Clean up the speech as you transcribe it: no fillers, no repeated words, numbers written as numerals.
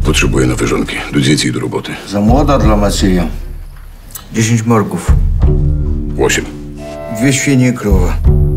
Potrzebuję nowej żonki. Do dzieci i do roboty. Za młoda dla Macieja. 10 morgów. 8. 2 świnie i krowa.